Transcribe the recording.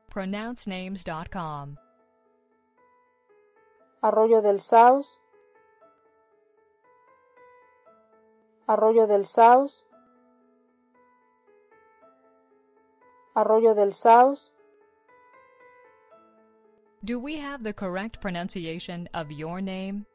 pronouncenames.com. Arroyo del Saus, Arroyo del Saus, Arroyo del Saus. Do we have the correct pronunciation of your name?